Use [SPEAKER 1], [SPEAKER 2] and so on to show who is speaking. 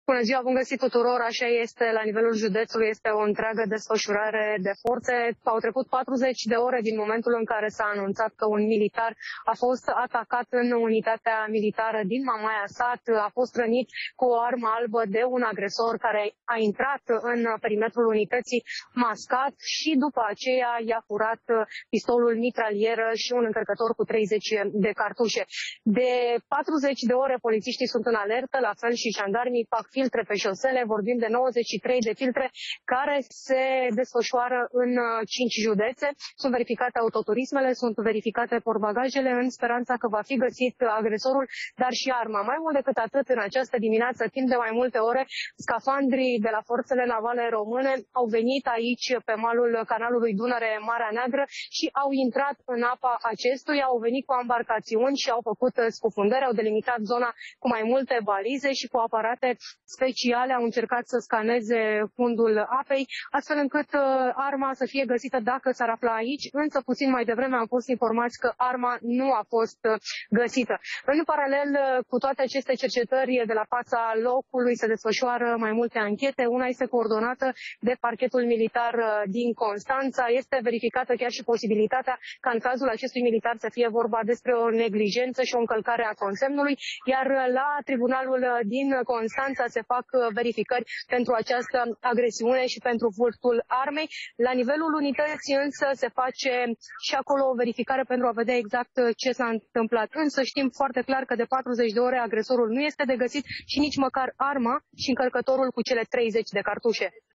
[SPEAKER 1] Bună ziua, bun găsit tuturor! Așa este, la nivelul județului este o întreagă desfășurare de forțe. Au trecut 40 de ore din momentul în care s-a anunțat că un militar a fost atacat în unitatea militară din Mamaia Sat. A fost rănit cu o armă albă de un agresor care a intrat în perimetrul unității mascat și după aceea i-a furat pistolul mitralieră și un încărcător cu 30 de cartușe. De 40 de ore polițiștii sunt în alertă, la fel și jandarmii fac filtre pe șosele, vorbim de 93 de filtre care se desfășoară în 5 județe. Sunt verificate autoturismele, sunt verificate portbagajele în speranța că va fi găsit agresorul, dar și arma. Mai mult decât atât, în această dimineață, timp de mai multe ore, scafandrii de la forțele navale române au venit aici pe malul canalului Dunăre-Marea Neagră și au intrat în apa acestuia, au venit cu embarcațiuni și au făcut scufundări, au delimitat zona cu mai multe balize și cu aparate speciale au încercat să scaneze fundul apei, astfel încât arma să fie găsită dacă s-ar afla aici, însă puțin mai devreme am fost informați că arma nu a fost găsită. În paralel cu toate aceste cercetări de la fața locului se desfășoară mai multe anchete. Una este coordonată de parchetul militar din Constanța. Este verificată chiar și posibilitatea ca în cazul acestui militar să fie vorba despre o neglijență și o încălcare a consemnului, iar la tribunalul din Constanța se fac verificări pentru această agresiune și pentru furtul armei. La nivelul unității însă se face și acolo o verificare pentru a vedea exact ce s-a întâmplat. Însă știm foarte clar că de 40 de ore agresorul nu este de găsit și nici măcar arma și încărcătorul cu cele 30 de cartușe.